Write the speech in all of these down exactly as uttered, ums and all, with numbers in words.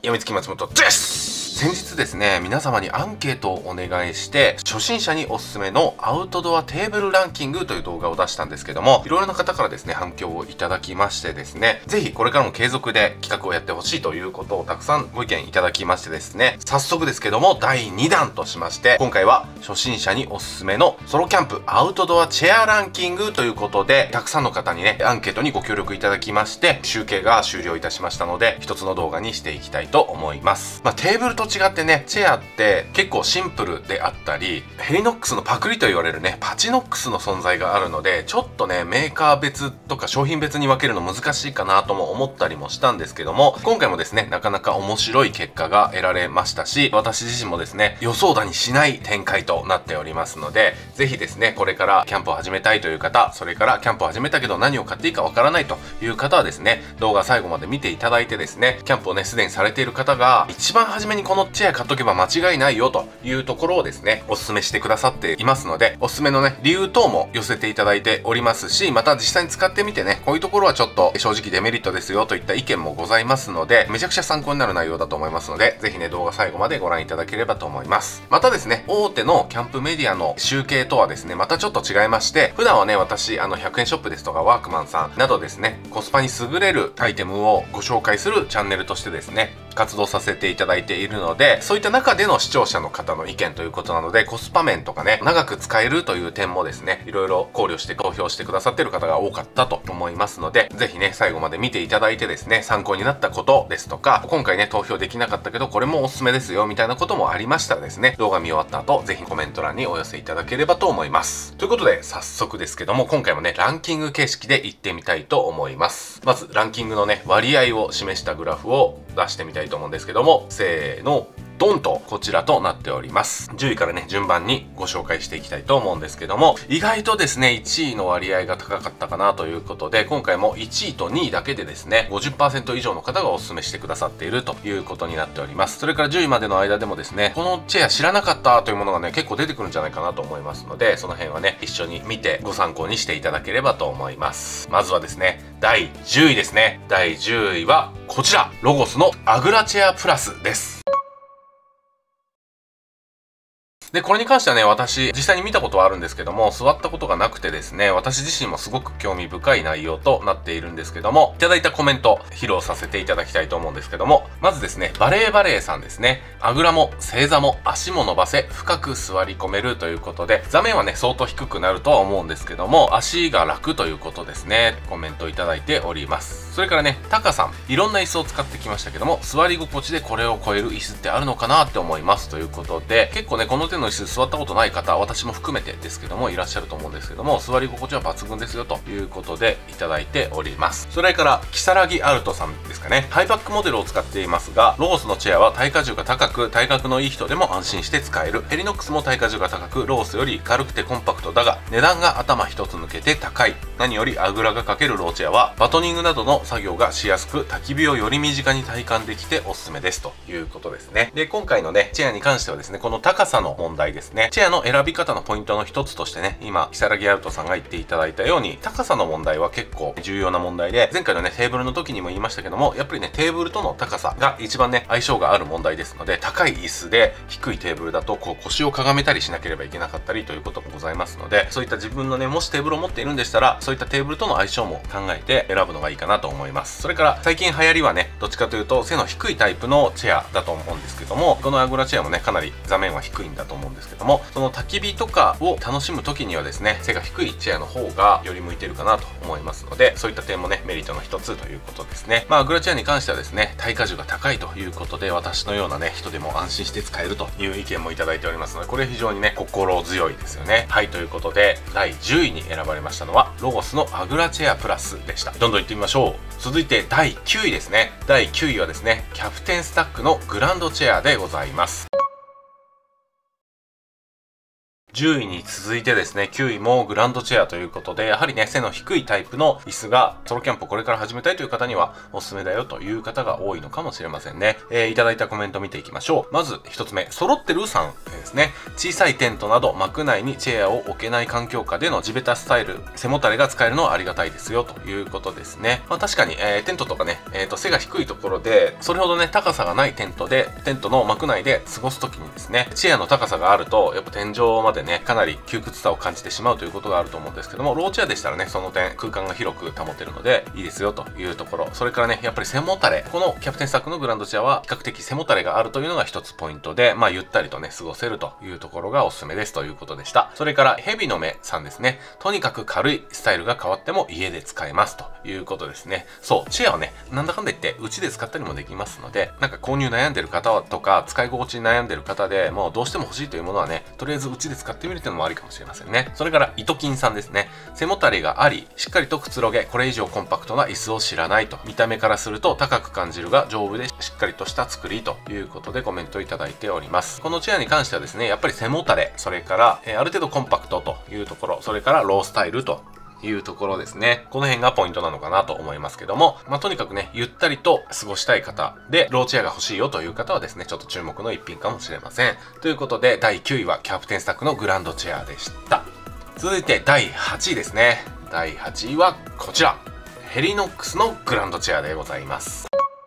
やみつき松本です。先日ですね、皆様にアンケートをお願いして、初心者におすすめのアウトドアテーブルランキングという動画を出したんですけども、いろいろな方からですね、反響をいただきましてですね、ぜひこれからも継続で企画をやってほしいということをたくさんご意見いただきましてですね、早速ですけども、だいにだんとしまして、今回は初心者におすすめのソロキャンプアウトドアチェアランキングということで、たくさんの方にね、アンケートにご協力いただきまして、集計が終了いたしましたので、一つの動画にしていきたいと思います。まあ、テーブルと違ってね、チェアって結構シンプルであったり、ヘリノックスのパクリと言われるね、パチノックスの存在があるので、ちょっとね、メーカー別とか商品別に分けるの難しいかなとも思ったりもしたんですけども、今回もですね、なかなか面白い結果が得られましたし、私自身もですね、予想だにしない展開となっておりますので、ぜひですね、これからキャンプを始めたいという方、それからキャンプを始めたけど何を買っていいかわからないという方はですね、動画最後まで見ていただいてですね、キャンプをね、すでにされている方が、一番初めにこのチェア買っとけば間違いないよというところをですね、お勧めしてくださっていますので、おすすめのね、理由等も寄せていただいておりますし、また実際に使ってみてね、こういうところはちょっと正直デメリットですよといった意見もございますので、めちゃくちゃ参考になる内容だと思いますので、ぜひね、動画最後までご覧いただければと思います。またですね、大手のキャンプメディアの集計とはですね、またちょっと違いまして、普段はね、私、あの、ひゃくえんショップですとかワークマンさんなどですね、コスパに優れるアイテムをご紹介するチャンネルとしてですね、活動させていただいているので、そういった中での視聴者の方の意見ということなので、コスパ面とかね、長く使えるという点もですね、いろいろ考慮して投票してくださっている方が多かったと思いますので、ぜひね、最後まで見ていただいてですね、参考になったことですとか、今回ね、投票できなかったけど、これもおすすめですよ、みたいなこともありましたらですね、動画見終わった後、ぜひコメント欄にお寄せいただければと思います。ということで、早速ですけども、今回もね、ランキング形式でいってみたいと思います。まず、ランキングのね、割合を示したグラフを出してみたいと思うんですけども、せーの、ドンとこちらとなっております。じゅういからね、順番にご紹介していきたいと思うんですけども、意外とですね、いちいの割合が高かったかなということで、今回もいちいとにいだけでですね、ごじゅっパーセント 以上の方がお勧めしてくださっているということになっております。それからじゅういまでの間でもですね、このチェア知らなかったというものがね、結構出てくるんじゃないかなと思いますので、その辺はね、一緒に見てご参考にしていただければと思います。まずはですね、だいじゅういですね。だいじゅういはこちら、ロゴスのアグラチェアプラスです。で、これに関してはね、私、実際に見たことはあるんですけども、座ったことがなくてですね、私自身もすごく興味深い内容となっているんですけども、いただいたコメント、披露させていただきたいと思うんですけども、まずですね、バレーバレーさんですね、あぐらも正座も足も伸ばせ、深く座り込めるということで、座面はね、相当低くなるとは思うんですけども、足が楽ということですね、コメントいただいております。それからね、タカさん、いろんな椅子を使ってきましたけども、座り心地でこれを超える椅子ってあるのかなって思いますということで、結構ね、この手の椅子座ったことない方、私も含めてですけどもいらっしゃると思うんですけども、座り心地は抜群ですよということでいただいております。それから如月アルトさんですかね、ハイバックモデルを使っていますが、ロゴスのチェアは耐荷重が高く、体格のいい人でも安心して使える。ヘリノックスも耐荷重が高く、ロゴスより軽くてコンパクトだが、値段が頭一つ抜けて高い。何よりあぐらがかけるローチェアはバトニングなどの作業がしやすく、焚き火をより身近に体感できておすすめですということですね。で、今回のね、チェアに関してはですね、この高さの問題ですね。チェアの選び方のポイントの一つとしてね、今、如月アルトさんが言っていただいたように、高さの問題は結構重要な問題で、前回のね、テーブルの時にも言いましたけども、やっぱりね、テーブルとの高さが一番ね、相性がある問題ですので、高い椅子で低いテーブルだと、こう腰をかがめたりしなければいけなかったりということもございますので、そういった自分のね、もしテーブルを持っているんでしたら、そういったテーブルとの相性も考えて選ぶのがいいかなと思います。それから、最近流行りはね、どっちかというと、背の低いタイプのチェアだと思うんですけども、このアグラチェアもね、かなり座面は低いんだと思うんですけども、その焚き火とかを楽しむ時にはですね、背が低いチェアの方がより向いてるかなと思いますので、そういった点もね、メリットの一つということですね。まあ、アグラチェアに関してはですね、耐荷重が高いということで、私のようなね、人でも安心して使えるという意見もいただいておりますので、これ非常にね、心強いですよね。はい、ということで、だいじゅういに選ばれましたのは、ロゴスのアグラチェアプラスでした。どんどん行ってみましょう。続いてだいきゅういですね。だいきゅういはですね、キャプテンスタックのグランドチェアでございます。 じゅういに続いてですね、きゅういもグランドチェアということで、やはりね、背の低いタイプの椅子がソロキャンプをこれから始めたいという方にはおすすめだよという方が多いのかもしれませんね。えー、いただいたコメント見ていきましょう。まずひとつめ、揃ってるさんですね。小さいテントなど幕内にチェアを置けない環境下での地べたスタイル、背もたれが使えるのはありがたいですよということですね。まあ確かに、えー、テントとかね、えーと、背が低いところで、それほどね、高さがないテントで、テントの幕内で過ごすときにですね、チェアの高さがあると、やっぱ天井までね、かなり窮屈さを感じてしまうということがあると思うんですけども、ローチェアでしたらね、その点空間が広く保てるのでいいですよというところ。それからね、やっぱり背もたれ、このキャプテンスタックのグランドチェアは比較的背もたれがあるというのが一つポイントで、まあゆったりとね、過ごせるというところがおすすめですということでした。それからヘビの目さんですね。とにかく軽い、スタイルが変わっても家で使えますということですね。そう、チェアはね、なんだかんだ言ってうちで使ったりもできますので、なんか購入悩んでる方とか使い心地に悩んでる方でもうどうしても欲しいというものはね、とりあえずうちで使ってみるっていうのもありかもしれませんね。それから糸金さんですね。背もたれがあり、しっかりとくつろげ、これ以上コンパクトな椅子を知らないと。見た目からすると高く感じるが丈夫でしっかりとした作りということでコメントいただいております。このチェアに関してはですね、やっぱり背もたれ、それから、えー、ある程度コンパクトというところ、それからロースタイルというところですね。この辺がポイントなのかなと思いますけども、まあ、とにかくね、ゆったりと過ごしたい方で、ローチェアが欲しいよという方はですね、ちょっと注目の一品かもしれません。ということで、だいきゅういはキャプテンスタックのグランドチェアでした。続いてだいはちいですね。だいはちいはこちら。ヘリノックスのグランドチェアでございます。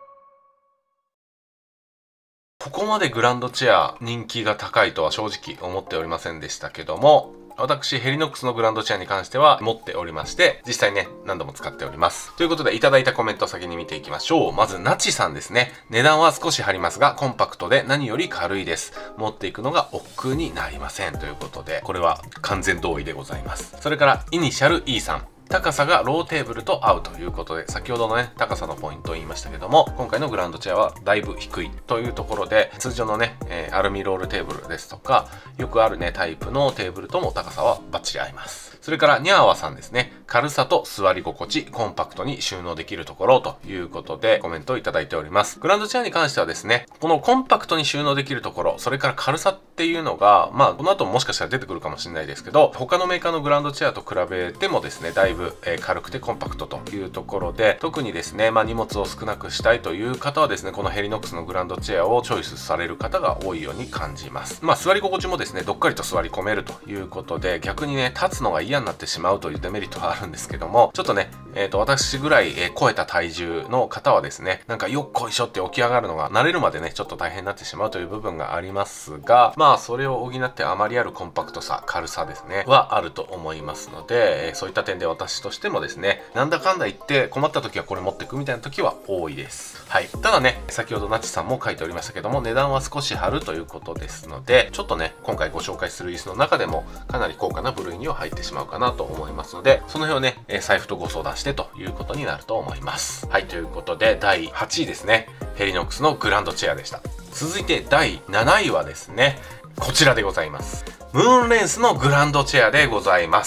ここまでグランドチェア人気が高いとは正直思っておりませんでしたけども、私、ヘリノックスのグランドチェアに関しては持っておりまして、実際ね、何度も使っております。ということで、いただいたコメントを先に見ていきましょう。まず、ナチさんですね。値段は少し張りますが、コンパクトで何より軽いです。持っていくのが億劫になりません。ということで、これは完全同意でございます。それから、イニシャル E さん。高さがローテーブルと合うということで、先ほどのね、高さのポイントを言いましたけども、今回のグランドチェアはだいぶ低いというところで、通常のね、えー、アルミロールテーブルですとか、よくあるね、タイプのテーブルとも高さはバッチリ合います。それから、ニャーワさんですね。軽さと座り心地、コンパクトに収納できるところということで、コメントをいただいております。グランドチェアに関してはですね、このコンパクトに収納できるところ、それから軽さっていうのが、まあ、この後もしかしたら出てくるかもしれないですけど、他のメーカーのグランドチェアと比べてもですね、だいぶ、えー、軽くてコンパクトというところで、特にですね、まあ、荷物を少なくしたいという方はですね、このヘリノックスのグランドチェアをチョイスされる方が多いように感じます。まあ、座り心地もですね、どっかりと座り込めるということで、逆にね、立つのが嫌になってしまうというデメリットはあるんですけども、ちょっとね、えっと、私ぐらい、えー、超えた体重の方はですね、なんかよっこいしょって起き上がるのが慣れるまでね、ちょっと大変になってしまうという部分がありますが、まあ、それを補ってあまりあるコンパクトさ、軽さですね、はあると思いますので、えー、そういった点で私としてもですね、なんだかんだ言って困った時はこれ持ってくみたいな時は多いです。はい。ただね、先ほどナチさんも書いておりましたけども、値段は少し張るということですので、ちょっとね、今回ご紹介する椅子の中でもかなり高価な部類には入ってしまうかなと思いますので、その辺をね、えー、財布とご相談してということになると思います。はい。ということで、だいはちいですね。ヘリノックスのグランドチェアでした。続いてだいなないはですね、こちらでございます。ムーンレンスのグランドチェアでございます。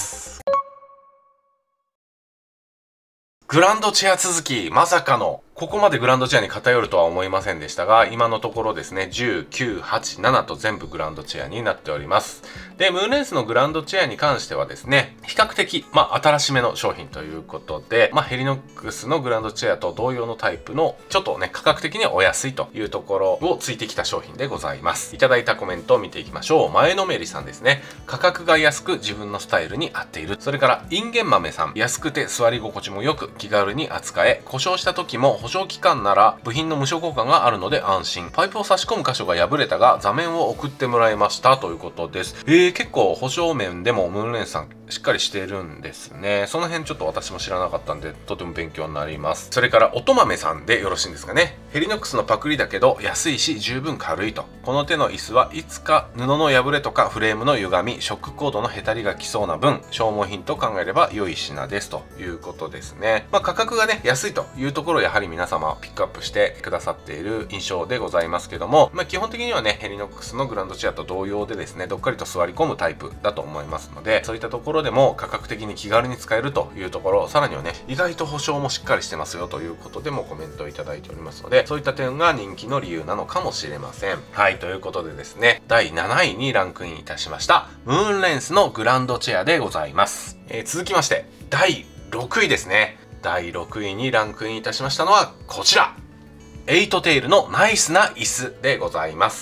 グランドチェア続き、まさかの、ここまでグランドチェアに偏るとは思いませんでしたが、今のところですね、じゅう、きゅう、はち、ななと全部グランドチェアになっております。で、ムーンレンスのグランドチェアに関してはですね、比較的、まあ、新しめの商品ということで、まあ、ヘリノックスのグランドチェアと同様のタイプの、ちょっとね、価格的にはお安いというところをついてきた商品でございます。いただいたコメントを見ていきましょう。前のめりさんですね。価格が安く自分のスタイルに合っている。それから、インゲン豆さん。安くて座り心地も良く、気軽に扱え、故障した時も保証期間なら部品の無償交換があるので安心。パイプを差し込む箇所が破れたが座面を送ってもらいましたということです。えー、結構保証面でもムーンレンスさんしっかりしてるんですね。その辺ちょっと私も知らなかったんでとても勉強になります。それから音豆さんでよろしいんですかね。ヘリノックスのパクリだけど安いし十分軽いと。この手の椅子はいつか布の破れとかフレームの歪み、ショックコードのへたりが来そうな分消耗品と考えれば良い品ですということですね。まあ価格がね安いというところをやはり皆様ピックアップしてくださっている印象でございますけども、まあ基本的にはねヘリノックスのグランドチェアと同様でですね、どっかりと座り込むタイプだと思いますので、そういったところろでも価格的に気軽に使えるというところ、さらにはね、意外と保証もしっかりしてますよということでもコメントをいただいておりますので、そういった点が人気の理由なのかもしれません。はい、ということでですね、だいなないにランクインいたしましたムーンレンスのグランドチェアでございます。えー、続きましてだいろくいですね。だいろくいにランクインいたしましたのはこちら、エイトテールのナイスな椅子でございます。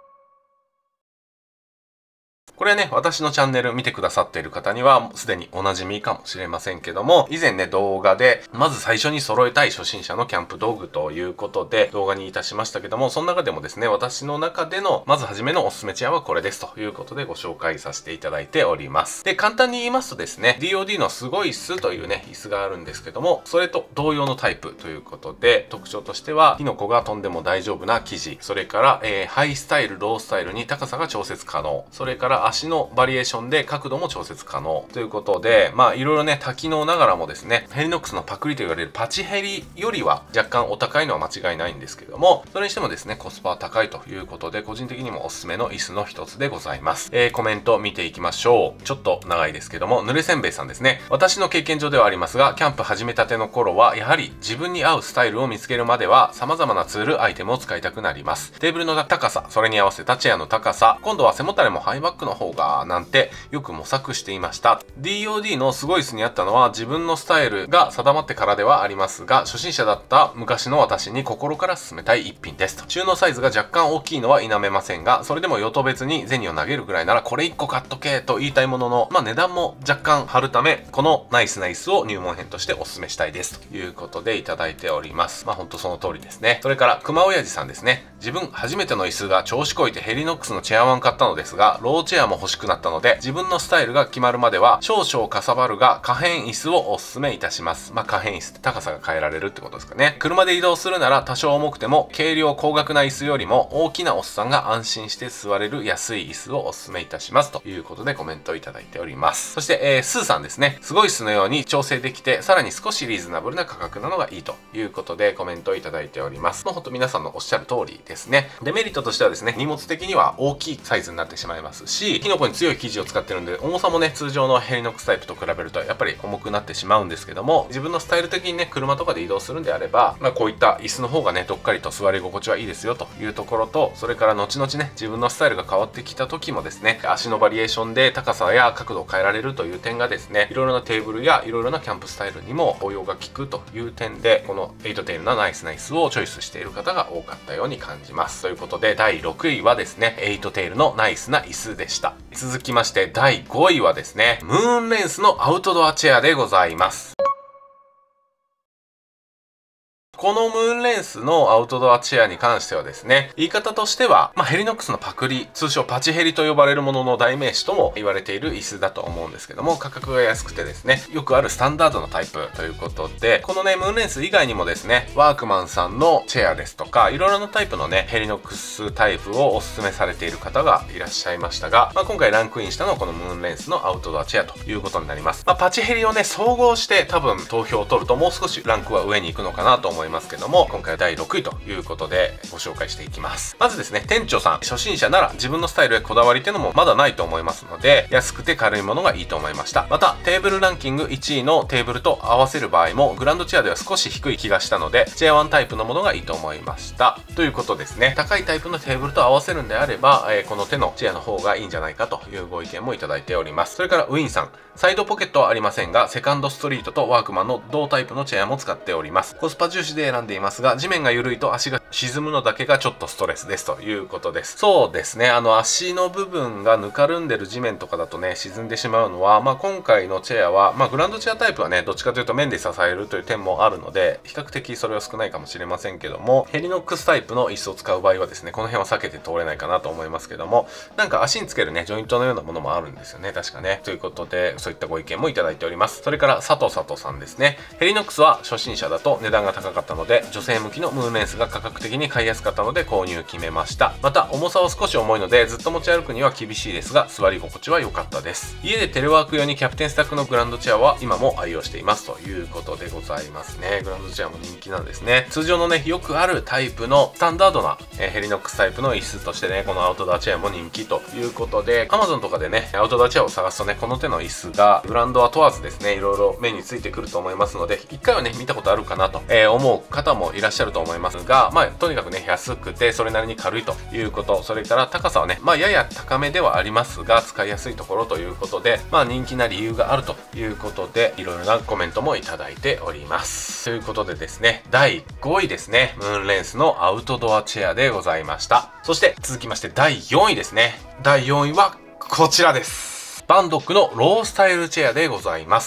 これはね、私のチャンネル見てくださっている方にはすでにお馴染みかもしれませんけども、以前ね、動画でまず最初に揃えたい初心者のキャンプ道具ということで動画にいたしましたけども、その中でもですね、私の中でのまず初めのおすすめチェアはこれですということでご紹介させていただいております。で、簡単に言いますとですね、ディーオーディー のすごい椅子というね、椅子があるんですけども、それと同様のタイプということで、特徴としては、火の粉が飛んでも大丈夫な生地、それから、えー、ハイスタイル、ロースタイルに高さが調節可能、それから足のバリエーションで角度も調節可能ということで、まあいろいろね、多機能ながらもですね、ヘリノックスのパクリと言われるパチヘリよりは若干お高いのは間違いないんですけども、それにしてもですね、コスパは高いということで、個人的にもおすすめの椅子の一つでございます。えー、コメント見ていきましょう。ちょっと長いですけども、ぬれせんべいさんですね。私の経験上ではありますが、キャンプ始めたての頃は、やはり自分に合うスタイルを見つけるまでは、様々なツール、アイテムを使いたくなります。テーブルの高さ、それに合わせたチェアの高さ、今度は背もたれもハイバックの方が、なんて、よく模索していました。ディーオーディー のすごい椅子にあったのは自分のスタイルが定まってからではありますが、初心者だった昔の私に心から勧めたい一品ですと。収納サイズが若干大きいのは否めませんが、それでも用途別に銭を投げるぐらいならこれいっこ買っとけと言いたいものの、まあ値段も若干張るため、このナイスな椅子を入門編としてお勧めしたいですということでいただいております。まあほんとその通りですね。それから熊親父さんですね。自分初めての椅子が調子こいてヘリノックスのチェアワン買ったのですが、ローチェアも欲しくなったので、自分のスタイルが決まるまでは少々かさばるが可変椅子をお勧めいたします。まあ可変椅子って高さが変えられるってことですかね。車で移動するなら多少重くても軽量高額な椅子よりも大きなおっさんが安心して座れる安い椅子をお勧めいたしますということでコメントをいただいております。そして、えー、スーさんですね。すごい椅子のように調整できてさらに少しリーズナブルな価格なのがいいということでコメントをいただいております。もうほんと皆さんのおっしゃる通りですね。デメリットとしてはですね、荷物的には大きいサイズになってしまいますし、キノコに強い生地を使ってるんで重さもね、通常のヘリノックスタイプと比べるとやっぱり重くなってしまうんですけども、自分のスタイル的にね、車とかで移動するんであれば、まあ、こういった椅子の方がね、どっかりと座り心地はいいですよというところと、それから後々ね、自分のスタイルが変わってきた時もですね、足のバリエーションで高さや角度を変えられるという点がですね、いろいろなテーブルやいろいろなキャンプスタイルにも応用が効くという点で、このエイトテールなナイスな椅子をチョイスしている方が多かったように感じます。ということでだいろくいはですね、エイトテールのナイスな椅子でした。続きましてだいごいはですね、ムーンレンスのアウトドアチェアでございます。このムーンレンスのアウトドアチェアに関してはですね、言い方としては、まあ、ヘリノックスのパクリ、通称パチヘリと呼ばれるものの代名詞とも言われている椅子だと思うんですけども、価格が安くてですね、よくあるスタンダードのタイプということで、このね、ムーンレンス以外にもですね、ワークマンさんのチェアですとか、いろいろなタイプのね、ヘリノックスタイプをお勧めされている方がいらっしゃいましたが、まあ、今回ランクインしたのはこのムーンレンスのアウトドアチェアということになります。まあ、パチヘリをね、総合して多分投票を取るともう少しランクは上に行くのかなと思いますけども、今回だいろくいということでご紹介していきます。まずですね、店長さん、初心者なら自分のスタイルへこだわりっていうのもまだないと思いますので、安くて軽いものがいいと思いました。また、テーブルランキングいちいのテーブルと合わせる場合も、グランドチェアでは少し低い気がしたので、チェアワンタイプのものがいいと思いました。ということですね。高いタイプのテーブルと合わせるんであれば、えー、この手のチェアの方がいいんじゃないかというご意見もいただいております。それから、ウィンさん、サイドポケットはありませんが、セカンドストリートとワークマンの同タイプのチェアも使っております。コスパ重視で選んでいますが、地面が緩いと足が沈むのだけがちょっとストレスですということです。そうですね、あの足の部分がぬかるんでる地面とかだとね、沈んでしまうのは、まあ今回のチェアは、まあグランドチェアタイプはね、どっちかというと面で支えるという点もあるので、比較的それは少ないかもしれませんけども、ヘリノックスタイプの椅子を使う場合はですね、この辺は避けて通れないかなと思いますけども、なんか足につけるね、ジョイントのようなものもあるんですよね、確かね。ということで、そういったご意見もいただいております。それから佐藤佐藤さんですね。ヘリノックスは初心者だと値段が高かったので、女性向きのムーンレンスが価格的的に買いやすかったので購入決めました。また重さは少し重いのでずっと持ち歩くには厳しいですが、座り心地は良かったです。家でテレワーク用にキャプテンスタックのグランドチェアは今も愛用していますということでございますね。グランドチェアも人気なんですね。通常のね、よくあるタイプのスタンダードな、えー、ヘリノックスタイプの椅子としてね、このアウトドアチェアも人気ということで、Amazon とかでね、アウトドアチェアを探すとね、この手の椅子がブランドは問わずですね、いろいろ目についてくると思いますので、一回はね、見たことあるかなと、えー、思う方もいらっしゃると思いますが、まあ、とにかくね、安くて、それなりに軽いということ、それから高さはね、まあ、やや高めではありますが、使いやすいところということで、まあ、人気な理由があるということで、いろいろなコメントもいただいております。ということでですね、だいごいですね、ムーンレンスのアウトドアチェアでございました。そして続きましてだいよんいですね。だいよんいはこちらです。バンドックのロースタイルチェアでございます。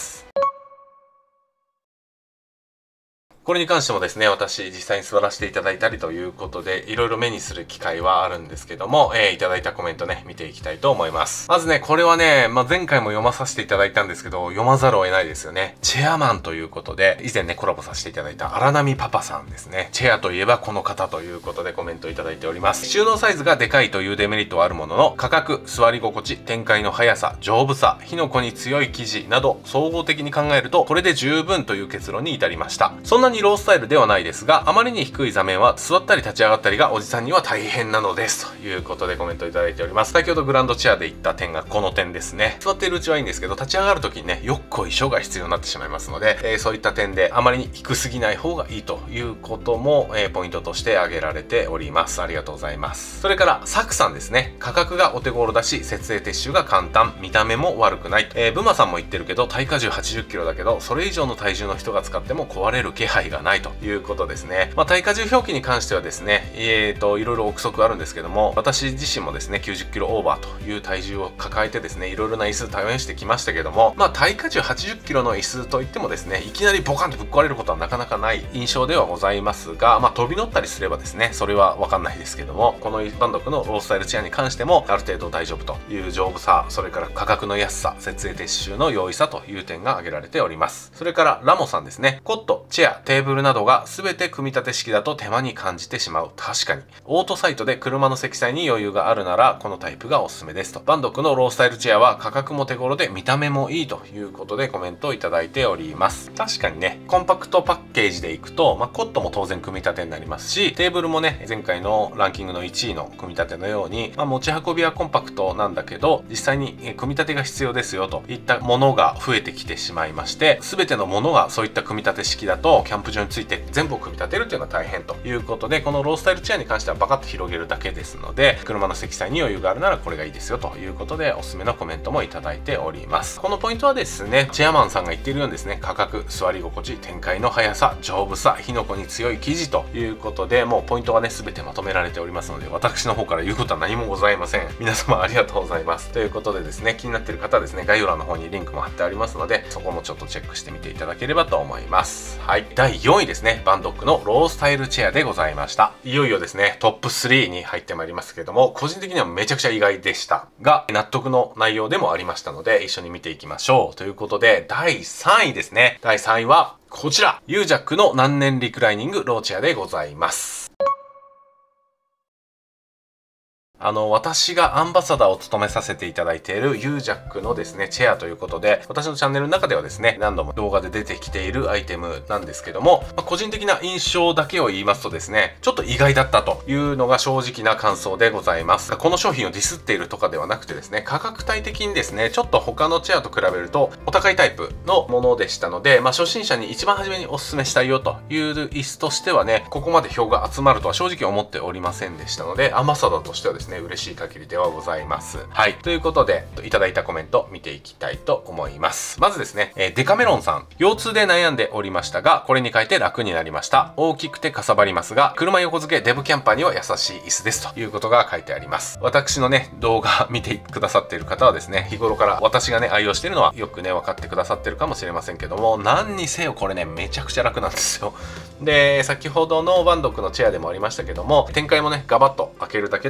これに関してもですね、私実際に座らせていただいたりということで、いろいろ目にする機会はあるんですけども、えー、いただいたコメントね、見ていきたいと思います。まずね、これはね、まあ、前回も読まさせていただいたんですけど、読まざるを得ないですよね。チェアマンということで、以前ね、コラボさせていただいた荒波パパさんですね。チェアといえばこの方ということでコメントいただいております。収納サイズがでかいというデメリットはあるものの、価格、座り心地、展開の速さ、丈夫さ、火の粉に強い生地など、総合的に考えると、これで十分という結論に至りました。そんなにロースタイルではないですが、あまりに低い座面は座ったり立ち上がったりがおじさんには大変なのですということでコメントいただいております。先ほどグランドチェアで言った点がこの点ですね。座っているうちはいいんですけど、立ち上がる時にね、よっこいしょが必要になってしまいますので、えー、そういった点であまりに低すぎない方がいいということも、えー、ポイントとして挙げられております。ありがとうございます。それからサクさんですね。価格がお手頃だし、設営撤収が簡単、見た目も悪くない。えー、ブマさんも言ってるけど、耐荷重はちじゅっキロだけど、それ以上の体重の人が使っても壊れる気配がないということですね。まあ、耐荷重表記に関してはですね、えーと、いろいろ憶測あるんですけども、私自身もですね、きゅうじゅっキロオーバーという体重を抱えてですね、いろいろな椅子試してきましたけども、まあ、耐荷重はちじゅっキロの椅子といってもですね、いきなりボカンとぶっ壊れることはなかなかない印象ではございますが、まあ、飛び乗ったりすればですね、それはわかんないですけども、このバンドックのロースタイルチェアに関しても、ある程度大丈夫という丈夫さ、それから価格の安さ、設営撤収の容易さという点が挙げられております。それからラモさんですね、コット、チェア、テーブルなどが全て組み立て式だと手間に感じてしまう。確かに。オートサイトで車の積載に余裕があるなら、このタイプがおすすめですと。バンドックのロースタイルチェアは価格も手頃で見た目もいいということでコメントをいただいております。確かにね、コンパクトパッケージでいくと、まあ、コットも当然組み立てになりますし、テーブルもね、前回のランキングのいちいの組み立てのように、まあ、持ち運びはコンパクトなんだけど、実際に組み立てが必要ですよといったものが増えてきてしまいまして、全てのものがそういった組み立て式だと、キャンプ場について全部を組み立てるというのは大変ということで、このロースタイルチェアに関してはバカッと広げるだけですので、車の積載に余裕があるならこれがいいですよということで、おすすめのコメントもいただいております。このポイントはですね、チェアマンさんが言っているようにですね、価格、座り心地、展開の速さ、丈夫さ、火の粉に強い生地ということで、もうポイントがね、全てまとめられておりますので、私の方から言うことは何もございません。皆様ありがとうございます。ということでですね、気になっている方はですね、概要欄の方にリンクも貼ってありますので、そこもちょっとチェックしてみていただければと思います。はい。だいよんいですね、バンドックのロースタイルチェアでございました。いよいよですね、トップスリーに入ってまいりますけれども、個人的にはめちゃくちゃ意外でしたが、納得の内容でもありましたので、一緒に見ていきましょう。ということで、だいさんいですね。だいさんいは、こちら。ユージャックの何年リクライニングローチェアでございます。あの、私がアンバサダーを務めさせていただいている ユージャック のですね、チェアということで、私のチャンネルの中ではですね、何度も動画で出てきているアイテムなんですけども、まあ、個人的な印象だけを言いますとですね、ちょっと意外だったというのが正直な感想でございます。この商品をディスっているとかではなくてですね、価格帯的にですね、ちょっと他のチェアと比べるとお高いタイプのものでしたので、まあ、初心者に一番初めにお勧めしたいよという椅子としてはね、ここまで票が集まるとは正直思っておりませんでしたので、アンバサダーとしてはですね、嬉しい限りではございます。はい。ということで、いただいたコメント見ていきたいと思います。まずですね、えー、デカメロンさん。腰痛で悩んでおりましたが、これに変えて楽になりました。大きくてかさばりますが、車横付けデブキャンパーには優しい椅子ですということが書いてあります。私のね、動画見てくださっている方はですね、日頃から私がね、愛用しているのはよくね、分かってくださってるかもしれませんけども、何にせよこれね、めちゃくちゃ楽なんですよ。で、先ほどのバンドックのチェアでもありましたけども、展開もね、ガバッと開けるだけで簡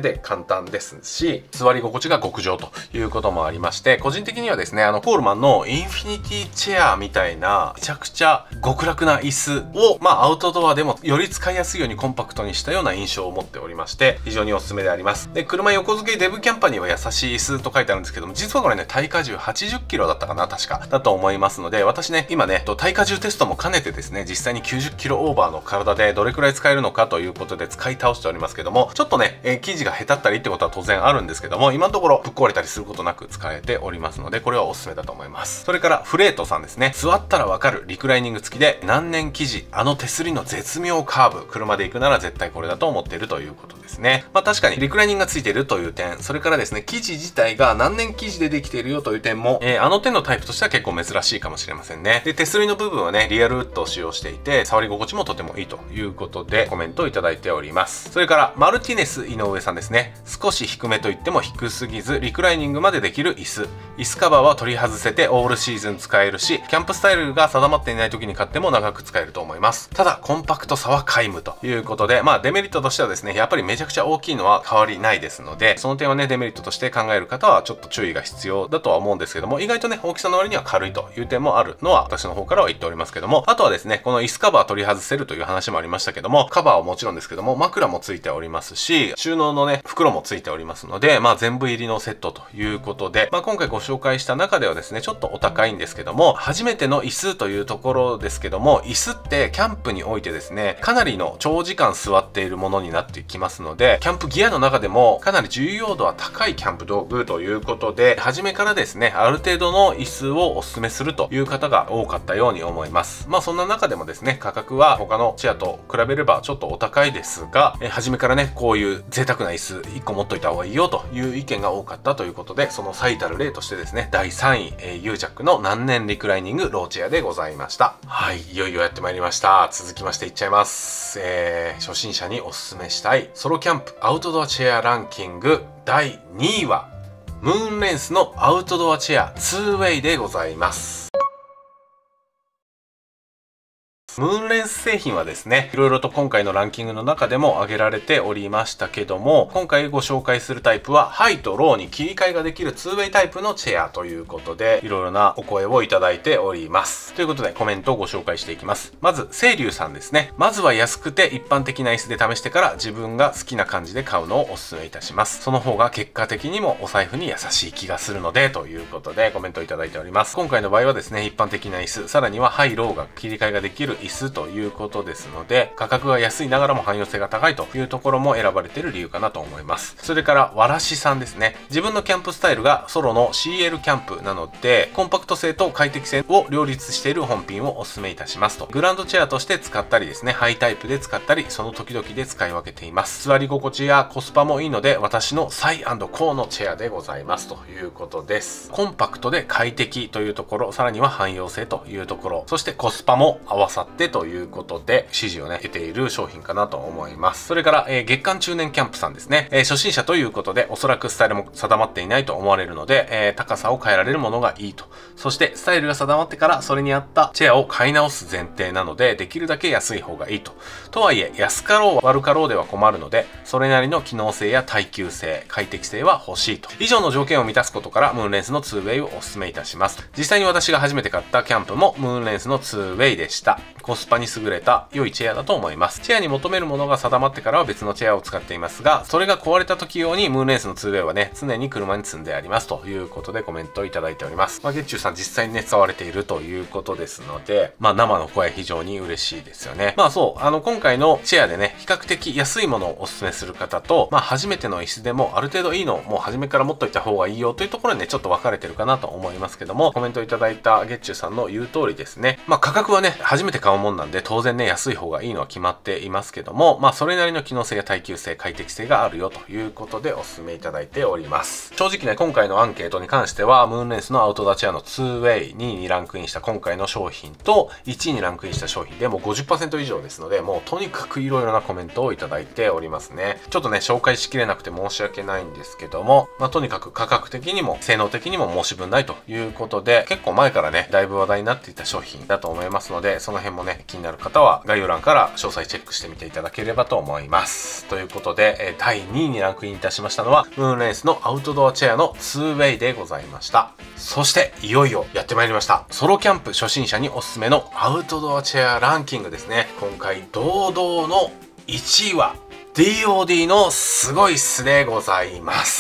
単ですし、座り心地が極上ということもありまして、個人的にはですね、あのコールマンのインフィニティチェアみたいなめちゃくちゃ極楽な椅子を、まあアウトドアでもより使いやすいようにコンパクトにしたような印象を持っておりまして、非常におすすめであります。で、車横付けデブキャンパーには優しい椅子と書いてあるんですけども、実はこれね、耐荷重はちじゅっキロだったかな、確か。だと思いますので、私ね、今ね、耐荷重テストも兼ねてですね、実際にきゅうじゅっキロオーバーの体でどれくらい使えるのかということで使い倒しておりますけども、ちょっとね、えー、生地がへたったりってことは当然あるんですけども、今のところぶっ壊れたりすることなく使えておりますので、これはおすすめだと思います。それからフレートさんですね。座ったらわかるリクライニング付きで何年生地、あの手すりの絶妙カーブ、車で行くなら絶対これだと思っているということですね。まあ確かにリクライニングが付いているという点、それからですね、生地自体が何年生地でできているよという点も、えー、あの手のタイプとしては結構珍しいかもしれませんね。で、手すりの部分はね、リアルウッドを使用していて、触り心地もとてもいいということでコメントをいただいております。それからマルティネス井上さんですね。少し低めといっても低すぎずリクライニングまでできる椅子。椅子カバーは取り外せてオールシーズン使えるし、キャンプスタイルが定まっていない時に買っても長く使えると思います。ただコンパクトさは皆無ということで、まあデメリットとしてはですね、やっぱりめちゃくちゃ大きいのは変わりないですので、その点はね、デメリットとして考える方はちょっと注意が必要だとは思うんですけども、意外とね、大きさの割には軽いという点もあるのは私の方からは言っておりますけども、あとはですね、この椅子カバー取り外せるという話もありましたけども、カバーはもちろんですけども、枕もついておりますし、収納のね、袋もついておりますので、まあ全部入りのセットということで、まあ今回ご紹介した中ではですね、ちょっとお高いんですけども、初めての椅子というところですけども、椅子ってキャンプにおいてですね、かなりの長時間座っているものになってきますので、キャンプギアの中でもかなり重要度は高いキャンプ道具ということで、初めからですね、ある程度の椅子をお勧めするという方が多かったように思います。まあそんな中でもですね、価格は他のチェアと比べればちょっとお高いですが、え初めからね、こういう贅沢な椅子いっこ持っといた方がいいよという意見が多かったということで、その最たる例としてですね、だいさんい、えー、ユージャックの何年リクライニングローチェアでございました。はい、いよいよやってまいりました。続きましていっちゃいます。えー、初心者におすすめしたいソロキャンプアウトドアチェアランキングだいにいはムーンレンスのアウトドアチェアツーウェイでございます。ムーンレンス製品はですね、いろいろと今回のランキングの中でも挙げられておりましたけども、今回ご紹介するタイプはハイとローに切り替えができるツーウェイタイプのチェアということで、いろいろなお声をいただいております。ということでコメントをご紹介していきます。まず、清流さんですね。まずは安くて一般的な椅子で試してから自分が好きな感じで買うのをお勧めいたします。その方が結果的にもお財布に優しい気がするので、ということでコメントをいただいております。今回の場合はですね、一般的な椅子、さらにはハイローが切り替えができる椅子ということですので、価格が安いながらも汎用性が高いというところも選ばれている理由かなと思います。それからわらしさんですね。自分のキャンプスタイルがソロの シーエル キャンプなので、コンパクト性と快適性を両立している本品をお勧めいたしますと。グランドチェアとして使ったりですね、ハイタイプで使ったり、その時々で使い分けています。座り心地やコスパもいいので、私のサイ&コーのチェアでございますということです。コンパクトで快適というところ、さらには汎用性というところ、そしてコスパも合わさってということで支持をね得ている商品かなと思います。それから、えー、月間中年キャンプさんですね、えー、初心者ということでおそらくスタイルも定まっていないと思われるので、えー、高さを変えられるものがいいと。そしてスタイルが定まってからそれに合ったチェアを買い直す前提なので、できるだけ安い方がいいと。とはいえ安かろう悪かろうでは困るので、それなりの機能性や耐久性、快適性は欲しいと。以上の条件を満たすことからムーンレンスのツーウェイをお勧めいたします。実際に私が初めて買ったキャンプもムーンレンスのツーウェイでした。コスパに優れた良いチェアだと思います。チェアに求めるものが定まってからは別のチェアを使っていますが、それが壊れた時用にムーンレンスのツーウェイはね、常に車に積んでありますということでコメントをいただいております。まあ、月中さん実際にね、使われているということですので、まあ生の声非常に嬉しいですよね。まあそう、あの今回のチェアでね、比較的安いものをお勧めする方と、まあ初めての椅子でもある程度いいのをもう初めから持っといた方がいいよというところにね、ちょっと分かれてるかなと思いますけども、コメントいただいた月中さんの言う通りですね。まあ価格はね、初めて買うもんなんで当然ね、安い方がいいのは決まっていますけども、まあそれなりの機能性や耐久性、快適性があるよということでお勧めいただいております。正直ね、今回のアンケートに関しては、ムーンレンスのアウトドアチェアのツーウェイにいにランクインした今回の商品といちいにランクインした商品でもう ごじゅっパーセント 以上ですので、もうとにかくいろいろなコメントをいただいておりますね。ちょっとね、紹介しきれなくて申し訳ないんですけども、まあとにかく価格的にも性能的にも申し分ないということで、結構前からね、だいぶ話題になっていた商品だと思いますので、その辺もね、気になる方は概要欄から詳細チェックしてみていただければと思います。ということで、えー、だいにいにランクインいたしましたのは、ムーンレンスのアウトドアチェアのツーウェイでございました。そして、いよいよやってまいりました。ソロキャンプ初心者におすすめのアウトドアチェアランキングですね。今回、堂々のいちいは、ディーオーディー のすごいっすでございます。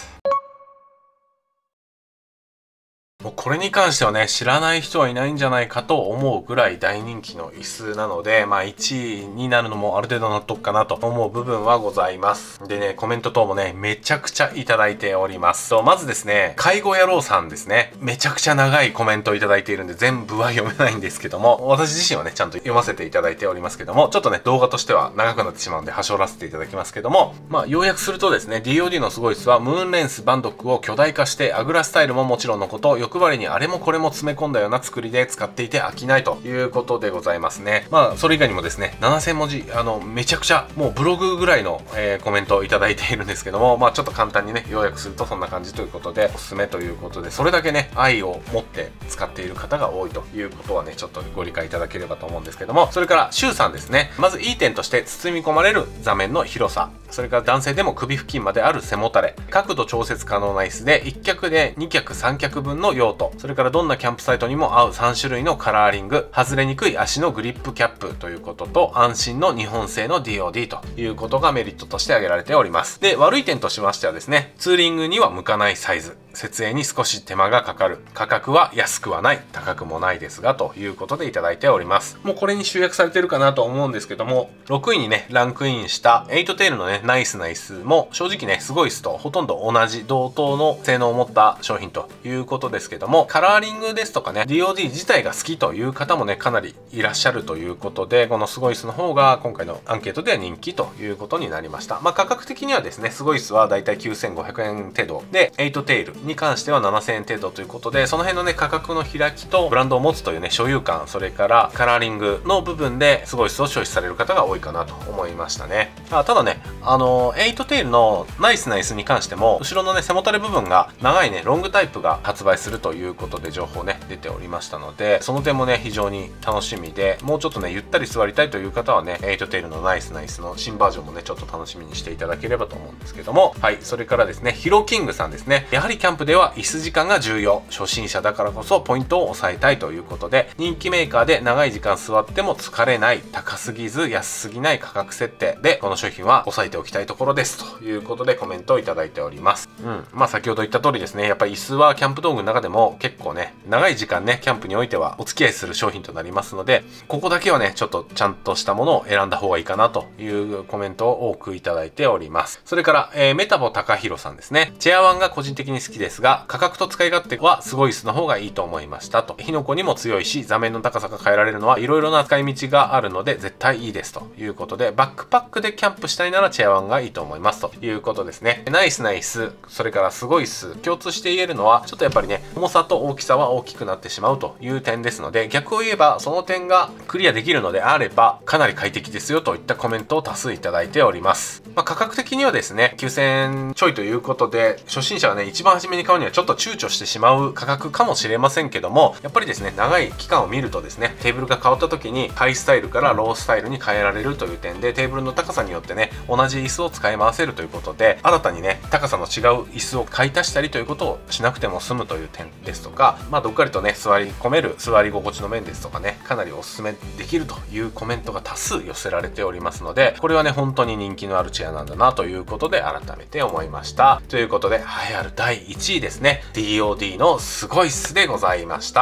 もうこれに関してはね、知らない人はいないんじゃないかと思うぐらい大人気の椅子なので、まあいちいになるのもある程度納得かなと思う部分はございます。でね、コメント等もね、めちゃくちゃいただいております。とまずですね、介護野郎さんですね。めちゃくちゃ長いコメントをいただいているんで、全部は読めないんですけども、私自身はね、ちゃんと読ませていただいておりますけども、ちょっとね、動画としては長くなってしまうんで、端折らせていただきますけども、まあ要約するとですね、ディーオーディー のすごい椅子は、ムーンレンスバンドックを巨大化して、アグラスタイルももちろんのこと、欲張りにあれもこれも詰め込んだような作りで使っていて飽きないということでございますね。まあそれ以外にもですね、ななせんもじ、あのめちゃくちゃもうブログぐらいの、えー、コメントをいただいているんですけども、まあちょっと簡単にね要約するとそんな感じということでおすすめということで、それだけね愛を持って使っている方が多いということはねちょっとご理解いただければと思うんですけども、それからシュウさんですね。まずいい点として包み込まれる座面の広さ、それから男性でも首付近まである背もたれ、角度調節可能な椅子でいっ脚でに脚さん脚分の用途、それからどんなキャンプサイトにも合うさん種類のカラーリング、外れにくい足のグリップキャップということと、安心の日本製の ディーオーディー ということがメリットとして挙げられております。で、悪い点としましてはですね、ツーリングには向かないサイズ、設営に少し手間がかかる、価格は安くはない、高くもないですがということでいただいております。もうこれに集約されてるかなと思うんですけども、ろくいにねランクインしたエイトテールのねナイスな椅子も正直ねすごい椅子とほとんど同じ同等の性能を持った商品ということですけども、カラーリングですとかね ディーオーディー 自体が好きという方もねかなりいらっしゃるということで、このすごい椅子の方が今回のアンケートでは人気ということになりました。まあ価格的にはですね、すごい椅子はだいたいきゅうせんごひゃくえん程度で、エイトテールに関してはななせんえん程度ということで、その辺のね価格の開きとブランドを持つというね所有感、それからカラーリングの部分ですごい椅子を消費される方が多いかなと思いましたね。あただね、あのエイトテールのナイスな椅子に関しても後ろのね背もたれ部分が長いねロングタイプが発売するということで情報ね出ておりましたので、その点もね非常に楽しみで、もうちょっとねゆったり座りたいという方はねエイトテールのナイスな椅子の新バージョンもねちょっと楽しみにしていただければと思うんですけども、はい、それからですねヒロキングさんですね。やはりキャンプでは椅子時間が重要、初心者だからこそポイントを抑えたいということで、人気メーカーで長い時間座っても疲れない、高すぎず安すぎない価格設定でこの商品は押さえておきたいところですということでコメントをいただいております。うん、まあ先ほど言った通りですね、やっぱり椅子はキャンプ道具の中でも結構ね長い時間ねキャンプにおいてはお付き合いする商品となりますので、ここだけはねちょっとちゃんとしたものを選んだ方がいいかなというコメントを多くいただいております。それから、えー、メタボ高弘さんですね。チェアワンが個人的に好きですが、価格と使い勝手はすごい椅子の方がいいと思いましたと。火の粉にも強いし、座面の高さが変えられるのはいろいろな使い道があるので絶対いいですということで、バックパックでキャンプしたいならチェアワンがいいと思いますということですね。ナイスな椅子、それからすごい椅子、共通して言えるのはちょっとやっぱりね重さと大きさは大きくなってしまうという点ですので、逆を言えばその点がクリアできるのであればかなり快適ですよといったコメントを多数いただいております。まあ、価格的にはですねきゅうせんえんちょいということで、初心者はね一番初めに買うにはちょっと躊躇してしまう価格かもしれませんけども、やっぱりですね長い期間を見るとですね、テーブルが変わった時にハイスタイルからロースタイルに変えられるという点で、テーブルの高さによってね同じ椅子を使い回せるということで、新たにね高さの違う椅子を買い足したりということをしなくても済むという点ですとか、まあどっかりとね座り込める座り心地の面ですとかね、かなりおすすめできるというコメントが多数寄せられておりますので、これはね本当に人気のあるチェアなんだなということで改めて思いました。ということで栄えあるだいいちいですね、 ディーオーディー のすごい椅子でございました。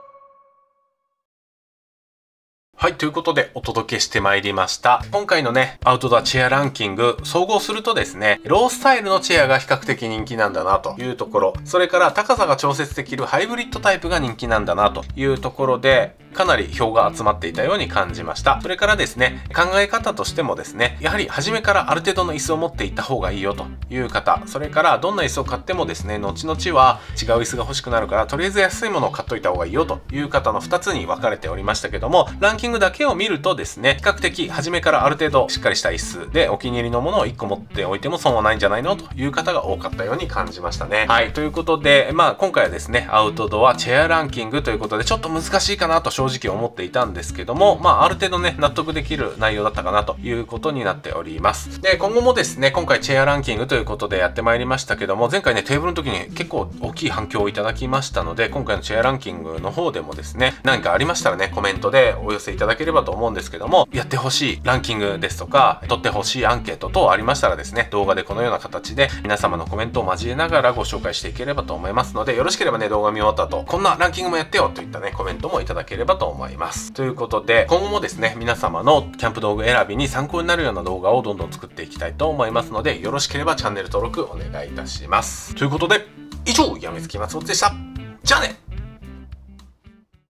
はい、ということでお届けしてまいりました。今回のね、アウトドアチェアランキング、総合するとですね、ロースタイルのチェアが比較的人気なんだなというところ、それから高さが調節できるハイブリッドタイプが人気なんだなというところで、かなり票が集まっていたように感じました。それからですね、考え方としてもですね、やはり初めからある程度の椅子を持っていった方がいいよという方、それからどんな椅子を買ってもですね、後々は違う椅子が欲しくなるから、とりあえず安いものを買っといた方がいいよという方のふたつに分かれておりましたけども、ランキングングだけを見るとですね、比較的初めからある程度しっかりした椅子でお気に入りのものをいっこ持っておいても損はないんじゃないのという方が多かったように感じましたね。はい、ということで、まあ今回はですね、アウトドアチェアランキングということで、ちょっと難しいかなと正直思っていたんですけども、まあある程度ね、納得できる内容だったかなということになっております。で、今後もですね、今回チェアランキングということでやってまいりましたけども、前回ね、テーブルの時に結構大きい反響をいただきましたので、今回のチェアランキングの方でもですね、何かありましたらね、コメントでお寄せいただければと思うんですけども、やってほしいランキングですとか、取ってほしいアンケート等ありましたらですね、動画でこのような形で皆様のコメントを交えながらご紹介していければと思いますので、よろしければね、動画見終わった後、こんなランキングもやってよといったね、コメントもいただければと思います。ということで、今後もですね、皆様のキャンプ道具選びに参考になるような動画をどんどん作っていきたいと思いますので、よろしければチャンネル登録お願いいたします。ということで、以上、やみつき松本でした。じゃあね。